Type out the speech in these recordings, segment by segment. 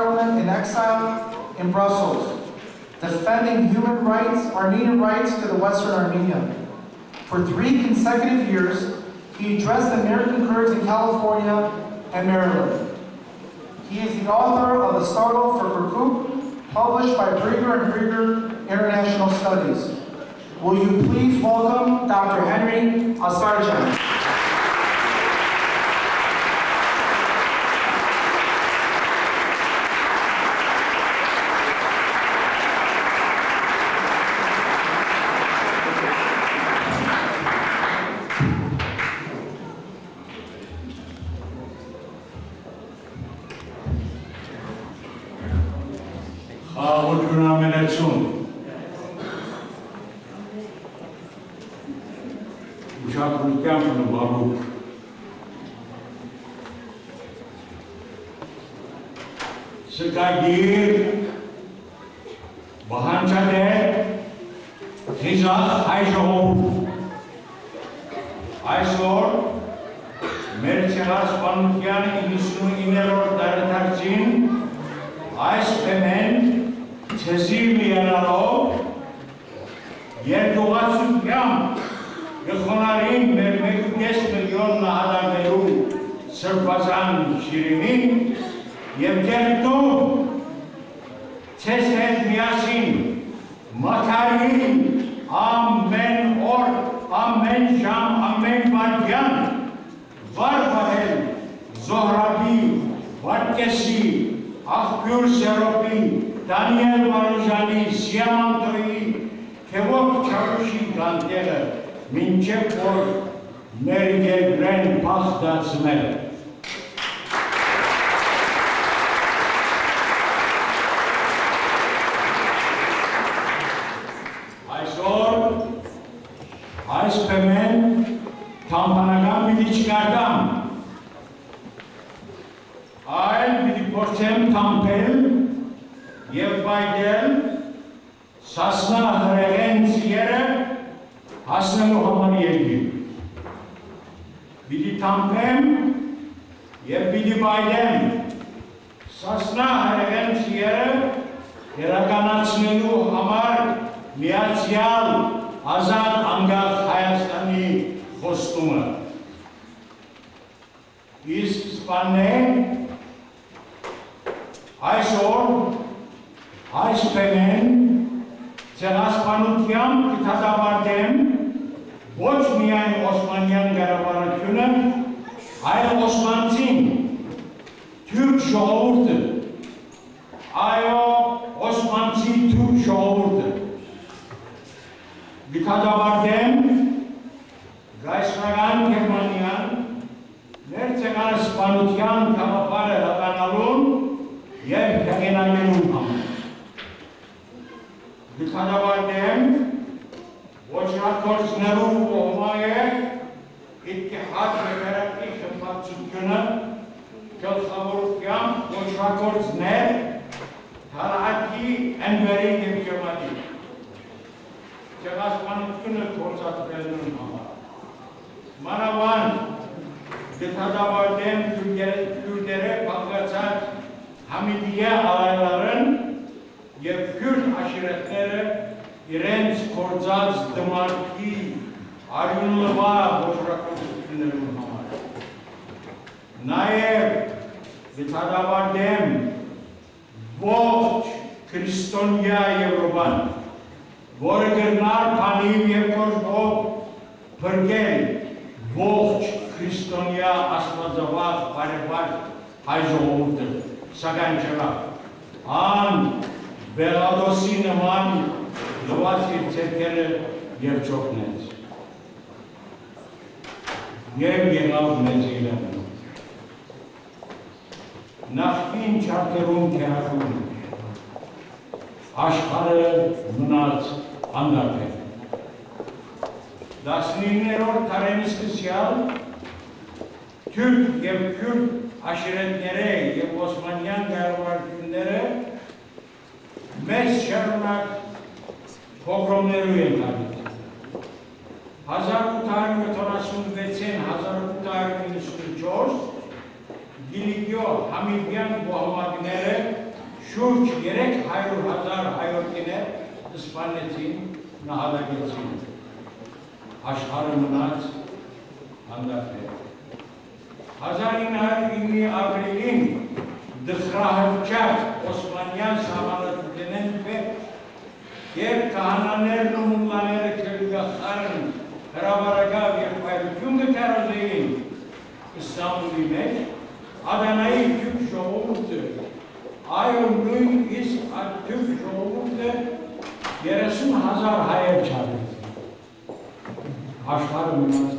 Parliament in exile in Brussels, defending human rights, Armenian rights to the Western Armenian. For 3 consecutive years, he addressed American Kurds in California and Maryland. He is the author of the Startle for Kirkuk, published by Brigger and Brigger International Studies. Will you please welcome Dr. Henry Astarjian. Գիլիգյո համիդյան բոհամակները շուրջ 300,000 հայրենիներ սպանեցին, նահատակեցին։ Աշխարհը մնաց հանդարտել։ 1909-ի ապրիլին դխրահարճակ Օսմանյան սահմանադրությունն պետք եւ քահանաներն ու մուլլաները քրդախարն հրավարակավ եղբայրություն կկարողեին Իստանբուլի մեջ Ադանայի թյուք ժողովուրդը այո նույն իսկ թյուք ժողովուրդը 30,000 հայեր չարեցին աշխարհը մնաց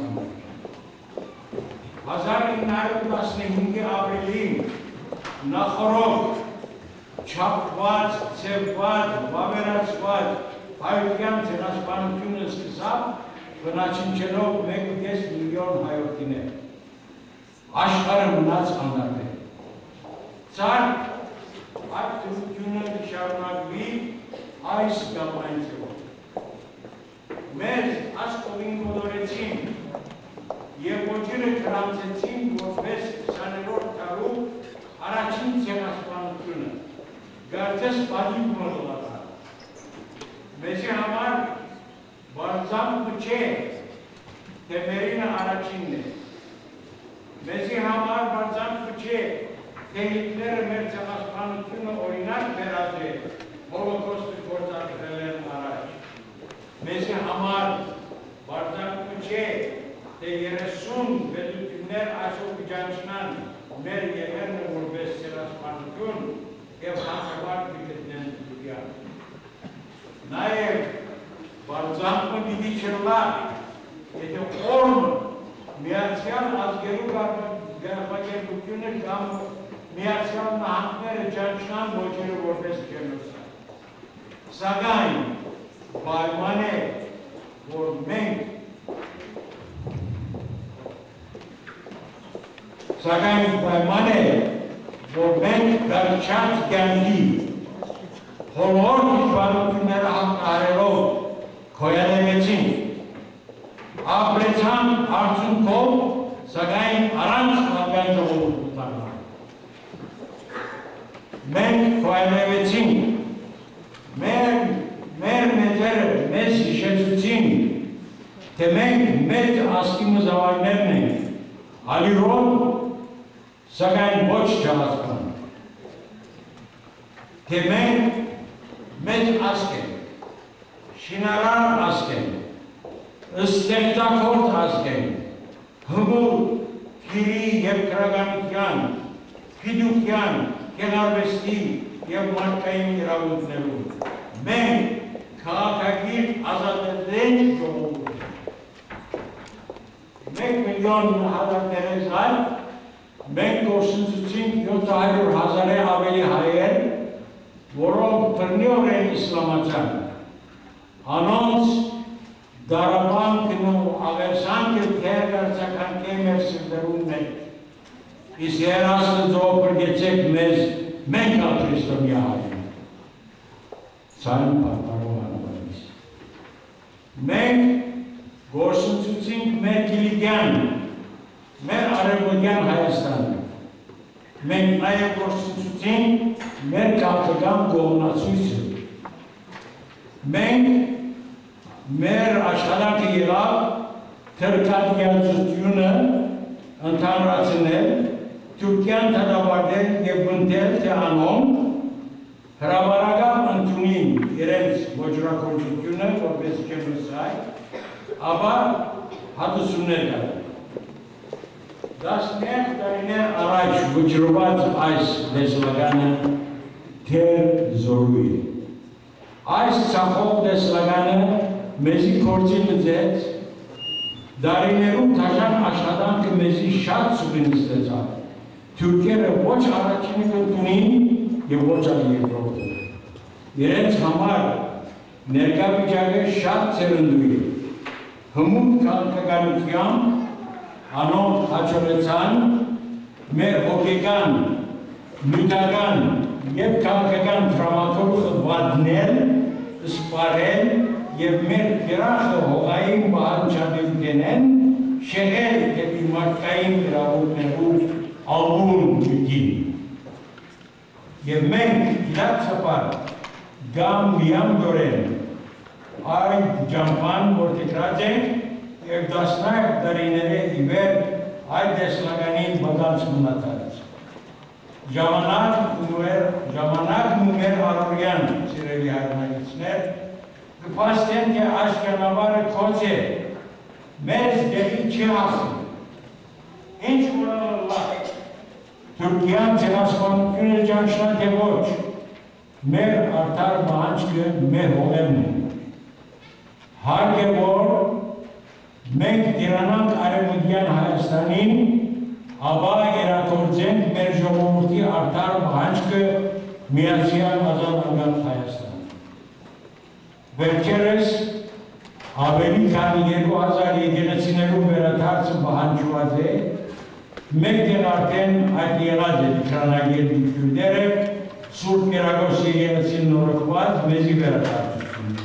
1915-ի ապրիլին նախորդ չափված, ծեված, վավերացված հայության ցեղասպանությունը սկսավ բնակչելով 1.5 միլիոն հայրենիներ։ Աշխարհը մնաց անդառնել։ Ցար այդ դրությունը շարունակվի այս կամ այն ձևով։ Մեզ ասկովին գոդորեցին և ոչիրը կրանցեցին որպես 20-րդ դարու առաջին ցեղասպանությունը, գարցես պատիվ մոլորակա։ Մեզի համար բարձամքը չէ, թե մերինը առաջինն է։ Մեզի համար բարձամքը չէ, թե Հիտլերը մեր ցեղասպանությունը օրինակ բերած է, հոլոկոստը գործադրել առաջ։ Մեզի համար բարձամքը չէ, թե 30 պետություններ այսօր կճանչնան մեր եղերնը որպես ցեղասպանություն և հանցավարկ կգտնեն դուքյան։ Նաև բարձամքը պիտի չլա, եթե օրմը միացյալ ազգերու գաղբագերությունը կամ միացյալ նահանգները ճանչնան ոչերը որպես Genocide։ Սակայն պայման է, որ մենք Սակայն պայման է, որ մենք դարձյալ կյանքի հոլորդ իշխանությունները հաղթահարելով քոյանեցին, ապրեցան արդյունքով, սակայն առանց քաղաքական ժողովուրդության։ Մենք քոյանեցին, մեր մեծերը մեզ հիշեցուցին, թե մենք մեծ ազգի մզավարներն ենք, ալիրով Սակայն ոչ չհասկան, թե մենք մեծ ազգ ենք, շինարար ազգ ենք, ստեղծագործ ազգ ենք, հմուտ, քիրի և քրագանության, գիտության, գեղարվեստի և մարդկային իրավունքներում։ Մենք քաղաքագիր ազատատենչ ժողովուրդ ենք։ 1 միլիոն հազարներես այլ մենք գործընծուցինք 700,000 ավելի հայեր, որոնք բռնիորեն իսլամացան, անոնց դարաբանքն ու աղերսանքը թեր դարձականքե մեր սրտերում մեջ, իսկ Աստծո բրգեցեք մեզ, մենք ալ Քրիստոնյա հայր, ցայն պարպարով անվանից։ Մենք գործընծուցինք մեր գիլիգյան, մեր արևմտյան Հայաստանը, մենք նաև գործընծուցինք մեր քաղաքական կողմնացույցը։ Մենք մեր աշխատանքը եղավ թրքատիացությունը ընդհանրացնել, Թուրքիան դատապարտել և բնդել, թե անոնք հրավարական ընդունին իրենց ոճրագործությունը որպես Genocide, ապա հատուցումներ կան։ 11 տարիներ առաջ վճռված այս դեսլագանը թեր զորու է։ Այս ցախով դեսլագանը մեզի կործի լծեց, դարիներում թաշան աշխատանքը մեզի շատ սուգին ստեցավ։ Թուրքերը ոչ առաջինը կընդունին և ոչ ալ երկրորդը։ Իրենց համար ներկա վիճակը շատ ցերնդու է։ Հմուտ քաղաքականությամբ անոնք հաջողեցան մեր հոգեկան, նյութական և քաղաքական տրամադրողը վատնել, սպարել և մեր կերախը հողային պահանջատիրուկենեն շեղել դեպի մարդկային իրավունքներու ալբուն գիտին։ եւ մենք իրացապար գամ միամ դորեն այդ ջամփան որ տեքրած ենք եւ 10 տարիների իվեր այդ դեսլականին բանց մնացած ժամանակն ու մեր առօրյան սիրելի հայրենակիցներ կփաստեն թե աշկանավարը քոչ է մեզ դեպի չի հասնում ինչ ուրանալա Թուրքիան ցեղասպանությունը ճանչնա թե ոչ մեր արդար մահանջքը մեր հողերն է հարկ է որ մենք տիրանանք արևմտյան Հայաստանին ապա երակորձենք մեր ժողովրդի արդար մահանջքը միացյալ ազատ Հայաստան վերջերս ավելի քան 2000 եկեղեցիներու վերադարձը պահանջված է մեկ դեռ արդեն այդ եղած է քրոնագիր քույրերը Սուրբ Կիրակոս եկեղեցին նորոգված մեզի վերադարձություն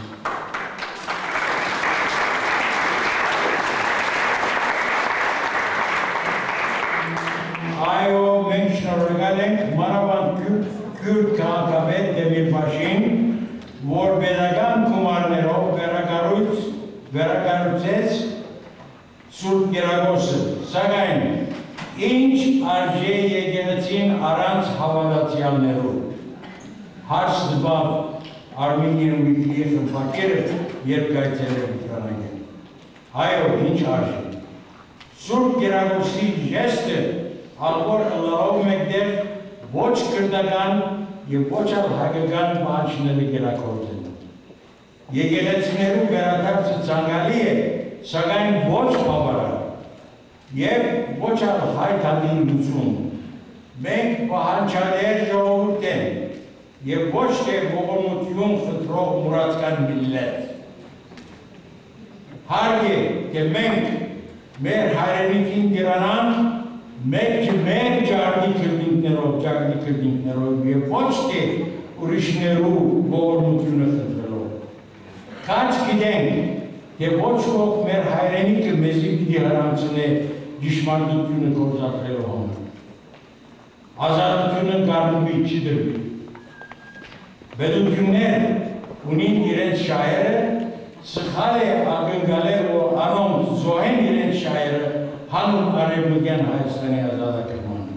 այո մենք շնորհակալ ենք մանավանդ քուրդ քաղաքապետ Դեմիրբաշին որ pedagogan գումարներով վերակառուցեց Սուրբ Կիրակոսը, սակայն ինչ արժե եկեղեցին առանց հավատացյալներով։ Հարց դպավ Armenian Weekly խմբակերը երբ կայցելել Ուկրաինայում։ Այո, ինչ արժե։ Սուրբ Կիրակոսի ժեստը ալբոր ըլլարով մեկտեղ ոչ կրդական և ոչ ալ հայկական պահանջները կերակորձ են։ Եկեղեցիներու վերադարձը ցանկալի է, սակայն ոչ բավարար և ոչ ալ հայթադին լուծում։ Մենք պահանջադեր ժողովուրդ ենք և ոչ թե ողորմություն խնդրող մուրացկան միլլետ։ Հարկ է, թե մենք մեր հայրենիքին տիրանանք Մենք մեր ջարդի քրդինքներով և ոչ թե ուրիշներու ողորմությունը խնդրելով։ Քաչ գիտենք, թե ոչ ոք մեր հայրենիքը մեզի պիտի հրանցնե ճշմարտությունը գործադրելու համար։ Ազատությունը գարնուի չի դրվի։ Պետություններ ունին իրենց շահերը, սխալ է ակնկալել, որ անոնց զոհեն իրենց շահերը հանուն արևմտյան Հայաստանի ազատագրման։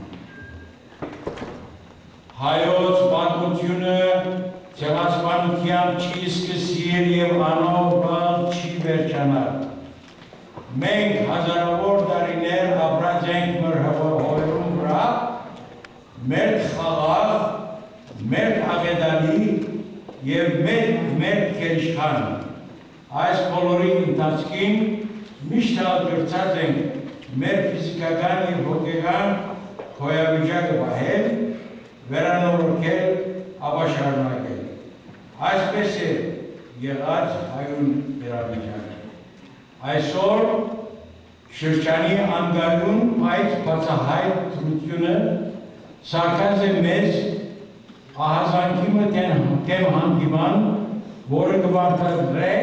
Հայոց պատմությունը ցեղասպանութեան չի սկսել և անով չի վերջանալ։ Մենք հազարավոր տարիներ ապրած ենք մեր հողերում վրա, մեր խաղաղ, մեր աղետալի և մեր քերիշխան։ Այս բոլորի ընթացքին միշտ ալգրծած ենք մեր ֆիզիկական և հոգեկան հոյավիճակը պահել, վերանորոգել, ապաշարունակել։ Այսպես է եղած հայուն իրավիճակը։ Այսօր շրջանի անգարյուն այդ բացահայտ դրությունը սարքած է մեզ ահազանգիմը թեմ հանդիման, որը կվարտադրե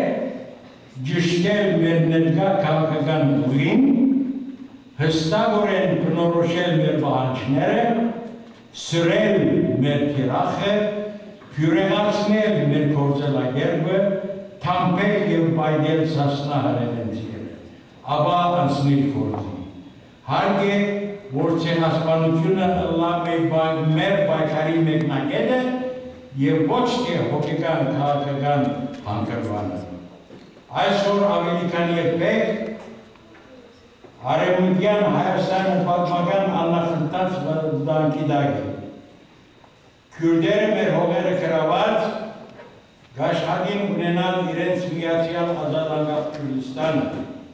ճշտել մեր ներկա քաղաքական ուղին, հստակորեն բնորոշել մեր պահանջները, սրել մեր թիրախը, փյուրեղացնել մեր գործելակերպը, թամփել և պայդել Սասնա հայրենիքները, ապա անցնել գործի։ Հարկ է, որ ցեղասպանությունը ըլլա մեր պայքարի մեկնակետը և ոչ թե հոգեկան քաղաքական հանգրվանը։ Այսօր ավելի քան երբեք Արևմտյան Հայաստանը պատմական աննախընթաց վտանգի տակ է։ Քուրդերը մեր հողերը գրաված, գաշխատին ունենալ իրենց միացյալ ազատ Քուրդիստանը,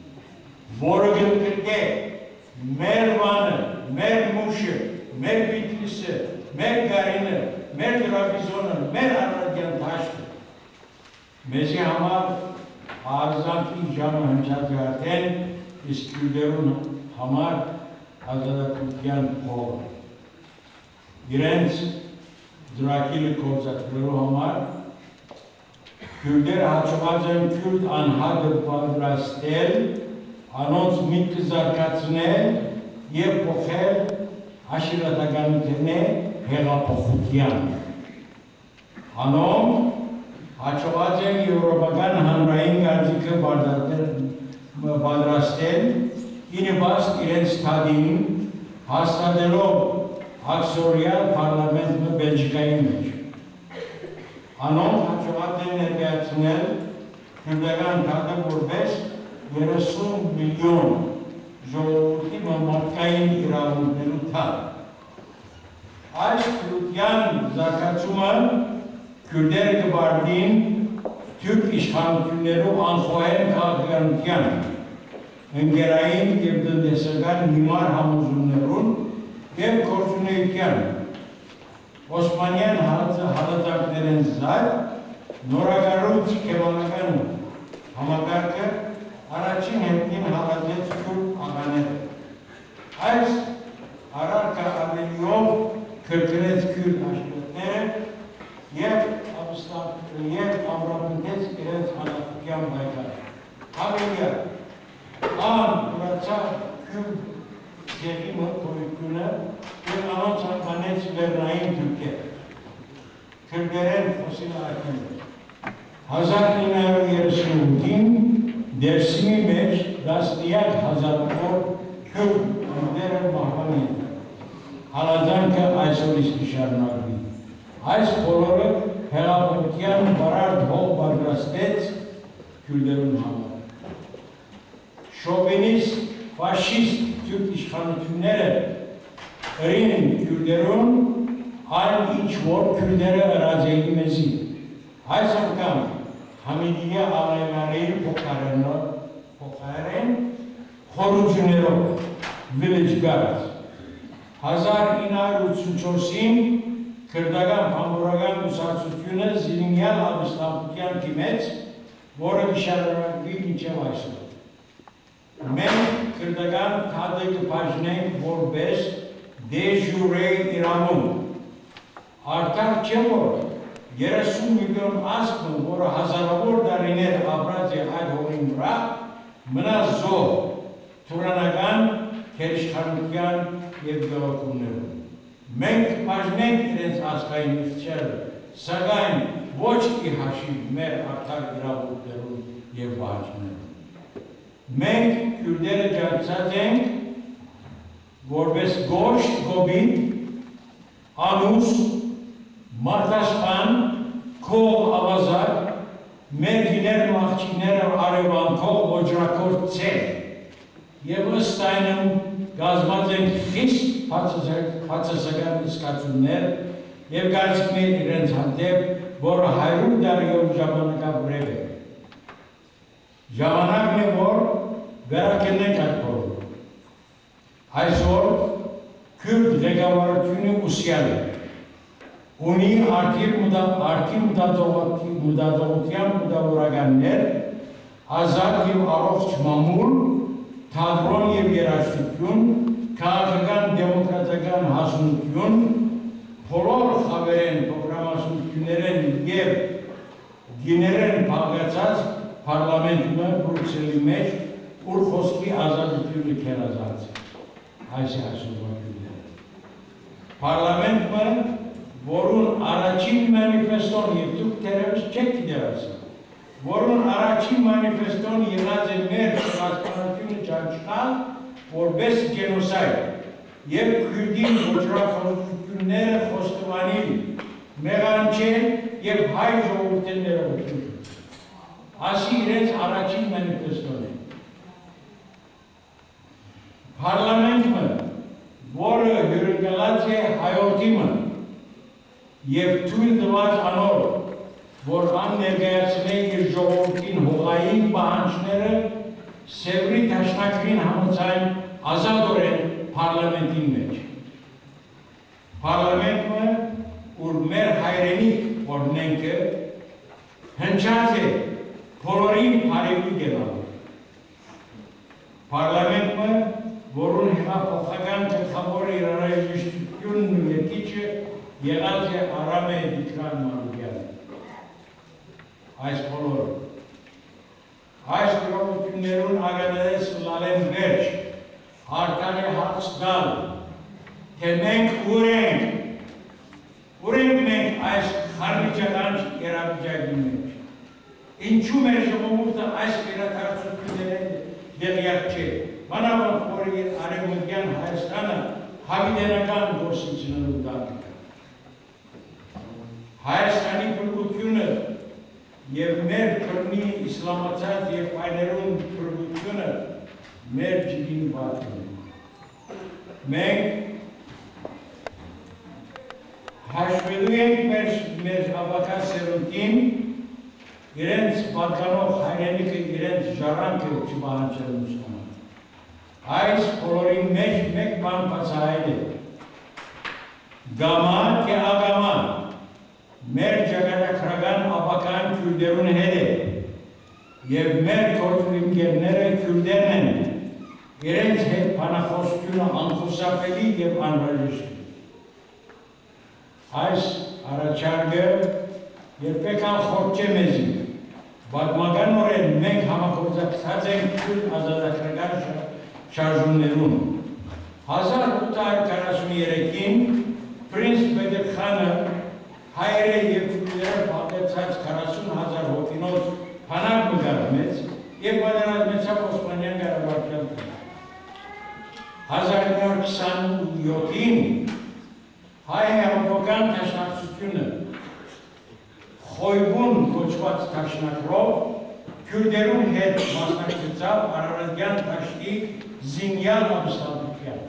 որը կրկե մեր վանը, մեր մուշը, մեր Բիթլիսը, մեր Գարինը, մեր Տրաբիզոնը, մեր Արարատյան Թաշտը։ Մեզի համար արձանքի ժամը հնչած է արդեն իսկ քուրդերուն համար ազատության փողը։ Իրենց դրակիլը գործադրելու համար քուրդերը հաջողած են քուրդ անհատը պատրաստել, անոնց միտքը զարգացնել և փոխել աշիրատականությունը հեղափոխության։ Անոնք հաջողած են եվրոպական հանրային կարծիքը պատրաստել, ի նպաստ իրենց թադին հաստատելով աքսորիալ պարլամենտը Բելգիկայի մեջ։ Անոնք հաջողած են ներկայացնել քրդական թադը որպես 30 միլիոն ժողովրդի մարդկային իրավունքներու թադ։ Այս քրդյան զարգացումը քրդերը կբարդին թուրք իշխանություններու անխոհեն քաղաքականության, ընկերային և տնտեսական հիմար համոզումներուն և գործունեության, Օսմանյան հալածանքներեն զատ, նորագարույց կեվանական համակարգը առաջին հետքին հալածեց քուրդ աղաները։ Այս առարկա ավելիով քրկրեց քուրդ աշխատները և ամրապնդեց իրենց հանրապետության բայկարը։ Հավելյալ, ան ուրացավ քուրդ ձեղի մտքորությունը և անոնց անկանեց լեռնային թուրքեր։ Քրդերեն խոսի լարակները։ 1938-ին դերսիմի մեջ 13,000 քուրդ քրդերը մահվան են։ Հալածանքը այսօր իսկ շարունակվի։ Այս բոլորը հեղափոխության բարարդ հող պատրաստեց քրդերուն համար։ Շովինիստ, ֆաշիստ թուրք իշխանությունները ըրին քրդերուն այն ինչ որ քրդերը ըրած էին մեզի։ Այս անգամ Համիդիա աղայնարեի փոխարեն խորություններով village guards 1984-ին քրդական փամորական ուսացությունը զինյալ ապստամբության դիմեց, որը կշարունակվի մինչև այսօր։ Մենք քրդական թադը կբաժնենք որպես դե ժուրե իրավունք։ Արդար չէ որ 30 միլիոն ազգը, որը հազարավոր դարիներ ապրած է այդ հողին վրա, մնաց զոհ թուրանական քերիշխանության և գաղափարներում։ Մենք բաժնենք իրենց ազգային ուսուցչերը, սակայն ոչ ի հաշիվ մեր արդար իրավունքներում և պահանջներում։ Մենք քրդերը ջանցած ենք որպես գոշտ, գոբիտ, անուս, մարդասպան, քող ավազակ, մեր գիներ մաղջիները արևանքող ոջրակորդ ցեղ և ըստ այնմ գազմած ենք խիստ հացասական իսկացումներ և կարծիքներ իրենց հանդեպ, որը 100 դարիով ժամանակավորև է։ Ժամանակն է, որ վերակենենք այդ բոլորը։ Այսօր քուրդ ղեկավարությունը ուսյալ է, ունի արդի մտածողության մտավորականներ, ազատ և առողջ մամուլ, թատրոն և երաժշտություն, քաղաքական դեմոկրատական հասունություն, բոլոր խավերեն պրոգրամասություններեն և գիներեն բաղկացած պարլամենտը Բրուքսելի մեջ, ուր խոսքի ազատությունը քերազած է, այս է այսօրվակյունները։ Պարլամենտը, որուն առաջին մանիֆեստոն և դուք թերևս չեք գիտերացի, որուն առաջին մանիֆեստոն եղած է մեր ցեղասպանությունը ճանչնալ որպես Genocide և քրդի ոճրախոսությունները խոստովանել, մեղանչել և հայ ժողովուրդին ներողություն։ Ասի իրենց առաջին մանիֆեստոն է։ Պարլամենտը, որը հյուրընկալած է Հայոթիմը և թույլ տված անոր, որ ան ներկայացնե իր ժողովրդին հողային պահանջները Սևրի դաշնակրին համաձայն ազատորեն պարլամենտին մեջ։ Պարլամենտը, ուր մեր հայրենիք օրնենքը հնչած է բոլորին հարևի գենալու։ Պարլամենտը, որուն հեղափոխական գլխավոր իրարայժշտությունն ու եկիչը եղած է Արամ է Դիկրան Մանուկյանը։ Այս բոլորը։ Այս գրողություններուն ագադարես լալեն վերջ, արդար է հարց դալ, թե մենք ուր ենք, Ուրեմն մենք այս խարմիջական երավիճակի մեջ, ինչու մեր ժողովուրդը այս վերադարձությունները դեղյակ չէ, մանավանդ որ արևմտյան Հայաստանը հավիտենական գործունեություն ունի։ Հայաստանի փրկությունը եւ մեր քրմի իսլամացած եւ այլերուն փրկությունը մեր ջիգին բացում է։ Մենք հաշվելու ենք մեր ավակա սերունդին իրենց պատկանող հայրենիքը իրենց ժառանգը չպահանջելուց համար։ Այս բոլորի մեջ մեկ բան բացահայտ է։ Գամա թե ագամա մեր ճակատագրական ապական քյուրդերուն հետ է եւ մեր գործընկերները քյուրդերն են իրենց հետ բանախոսությունը անխուսափելի եւ անհրաժեշտ է այս առաջարկը երբեք անխորջ չէ մեզի պատմականորեն մենք համագործակցած ենք քյուրդ ազատագրական շարժումներուն 1843-ին Պրինց Պետերխանը հայերը և քյուրդերը պատերցած 40,000 հոգինոց հանակ մգարմեց և պատերազմեցավ Օսմանյան Ղարաբաղյան տեղ։ 1927-ին հայ հեղափոխական դաշնակցությունը խոյբուն կոչված դաշնակրով քյուրդերուն հետ մասնակցեցավ Արարատյան դաշտի զինյալ ապստամբության։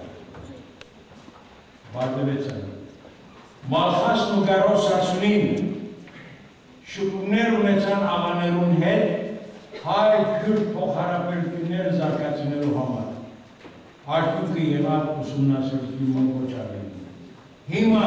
Բարձվեցան։ Մալխասն ու Գարոս ասունին շուկումներ ունեցան աղաներուն հետ հայ քյուրդ փոխհարաբերությունները զարգացնելու համար։ Արդյունքը եղավ ուսումնասիրություն կոչարելու։ Հիմա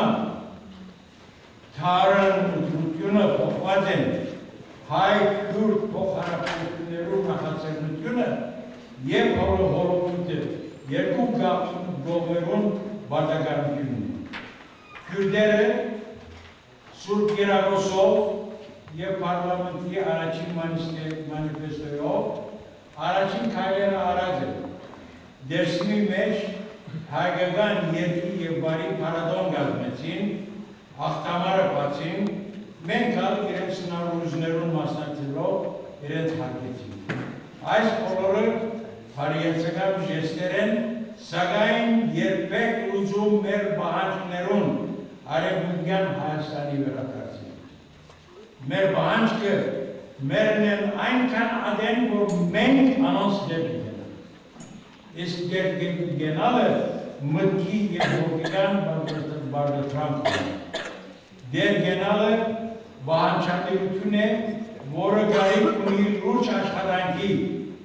թարն ուտրությունը փոխված են հայ քյուրդ փոխհարաբերություններու նախաձեռնությունը և հոլովուտը երկու գողերուն բարտականությունն է։ Քյուրդերը Սուրբ Գերագոսով և պարլամենտի առաջին մանիֆեստոյով առաջին քայլերը արած են։ Դերսիմի մեջ հայկական երկի և բարի պարադոն գազմեցին, աղթամարը բացին, մենք ալ իրենց սնարուզներուն մասնակցելով իրենց հարկեցին։ Այս բոլորը հարիեցական ժեստեր են, սակայն երբեք ուզում մեր պահանջներուն արևմտյան Հայաստանի վերադարձին։ Մեր պահանջքը մերն են այնքան ադեն, որ մենք անոնց դեպք գնանք։ Իսկ դեպք գնալը մտքի և հոգեկան բարձրացրանք է։ Դեր գնալը պահանջատիրություն է, որը գարիք ունի լուրջ աշխատանքի։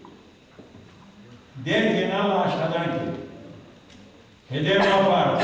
Դեր գնալը աշխատանք է։ Հետևաբար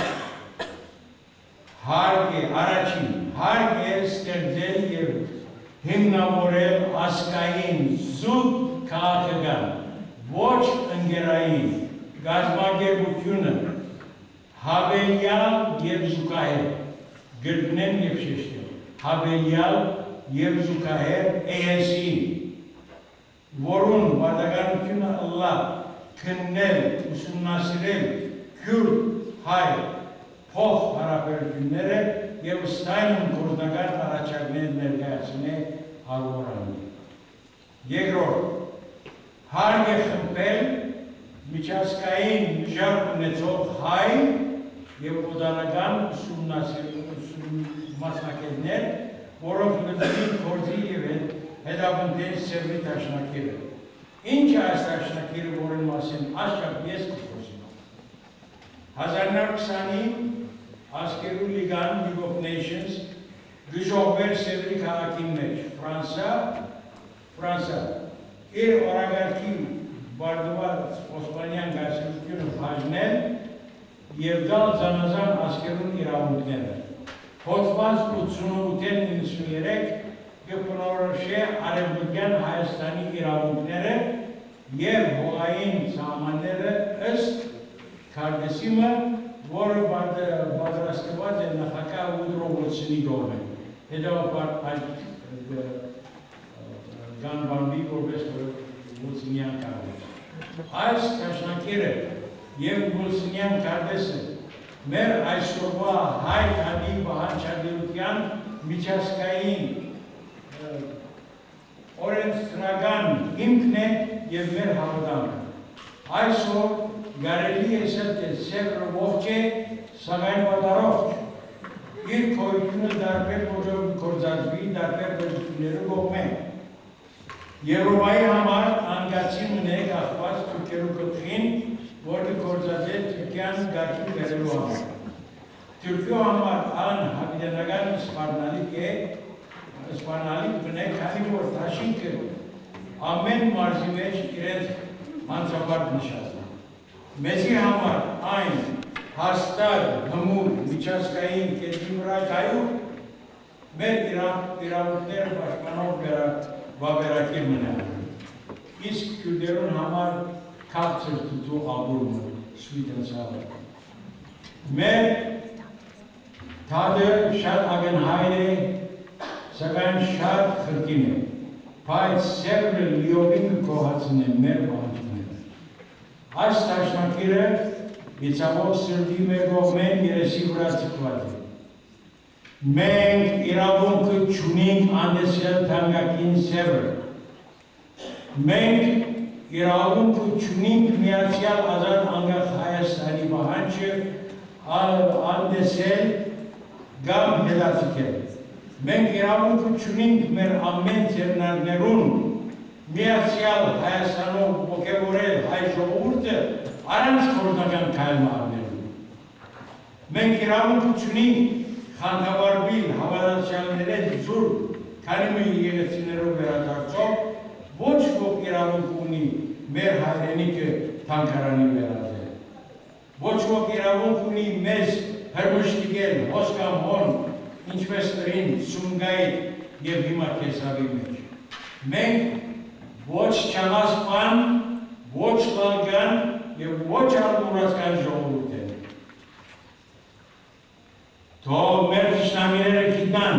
հարկ է առաջին, հարկ է ստեղծել և հիմնավորել ազգային զուտ քաղաքական, ոչ ընկերային գազམ་ակերպությունը հավելյալ և զուգահեռ, գրկնեն և շեշտեն, հավելյալ և զուգահեռ ANC, որուն վարդականությունը ըլլա քննել, ուսումնասիրել քյուրդ հայ փոխ հարաբերությունները և ստայնուն գործնական առաջարկներ ներկայացնե հաղորդանի։ Երկրորդ, հարկ է խմբել միջազգային միջարկ ունեցող հայ և օդանական մասնակիցներ, որով լծին գործի և հետապնդեն սերվի դաշնակիրը։ Ինչ է այս դաշնակիրը, որին մասին աշխապ ես կխոսում։ 1920-ին Ասկերու լիգան League of Nations գժողվեր սերվի քաղաքին մեջ, Ֆրանսա, իր օրագարկի բարդված Օսմանյան գարսիությունը բաժնել և դալ զանազան ասկերուն իրավունքները։ Հոդված 88-93 կբնորոշե արևմտյան Հայաստանի իրավունքները և հողային սահմանները ըստ քարտեզի, որը պատրաստված է նախագահ Ուդրովոցինի կողմէ։ Հետևաբար այդ գանբանվի որպես Վոցինյան կարգ։ Այս դաշնակիրը և Վոցինյան կարգը մեր այսօրվա հայ քանի բանջարության միջազգային օրենսդրական հիմքն է եւ մեր հավատքը։ Այսօր կարելի է ասել, թե սևը ողջ է, սակայն պատառողջ։ Իր քույրությունը դարբեր ոճով գործածվի, դարբեր դեպքերով կողմեն։ Եվրոպայի համար անկացին ունե կախված թուրքերու գլխին, որը գործածել Թուրքիան գարքի բերելու համար։ Թուրքիո համար անհավանական սպառնալիք բնե, քանի որ դաշինքը ամեն մարզի մեջ իրենց մանցապարտ նշած է։ Մեզի համար այն հաստատ հմուտ միջազգային կետի վրա հայու մեր իրավունքները պաշտպանող վավերակիր մնալ։ Իսկ քյուրդերուն համար քաղցր թութու աբուրումը սվիտենցավը։ Մեր թադը շատ ագնհայր է, սակայն շատ խրկին է, բայց սևը լիովին կողացն է մեր բանջները։ Այս տաշնակիրը իցավով սրդի մեր կողմեն երեսի վրա ծկված է։ Մենք իրավունքը չունենք անդեսել թանկագին սևը։ Մենք իրավունքը չունենք միացյալ ազատ անկախ Հայաստանի պահանջը անդեսել կամ հետաձգել։ Մենք իրավունքը չունենք մեր ամեն ձեռնարկներուն միացյալ Հայաստանով ոգևորել հայ ժողովուրդը առանց քրոնական քայլ առնելու։ Մենք իրավունքը չունենք խանդավառվել հավատացյալների զուր, քանի մեր եկեղեցիներով վերադարձով ոչ ոք իրավունք ունի մեր հայրենիքը թանգարանի վերածել։ Ոչ ոք իրավունք ունի մեզ հրմշտիկել հոսքամոն, ինչպես տրին Սումգայիթ և հիմա Քեսավի մեջ։ Մենք ոչ ցեղասպան, ոչ լալկան և ոչ ալմուրացկան ժողովուրդ ենք։ Թող մեր թշնամիները գիտնան,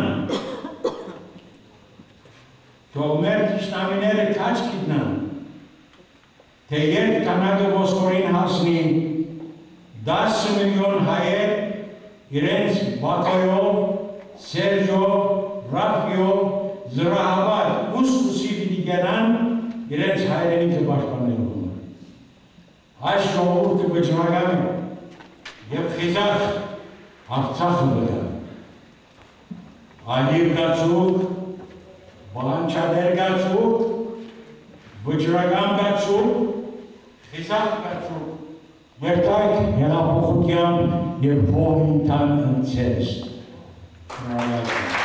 թող մեր թշնամիները քաչ գիտնան, թե երբ քանակը ոսկորին հասնի 10 միլիոն հայեր իրենց Բաքոյով, Սերժով, Ռաֆիով, զրահավար ուսի պիտի գնան իրենց հայրենիքը պաշտպանելու համար։ Այս ժողովուրդը վճռական է և խիզախ Արցախը վրա։ Ալիվ գացուկ, բանջարներ գացուկ, վճռական գացուկ, խիզախ գացուկ, երթայք հեղափոխության և հողին տան ընցես։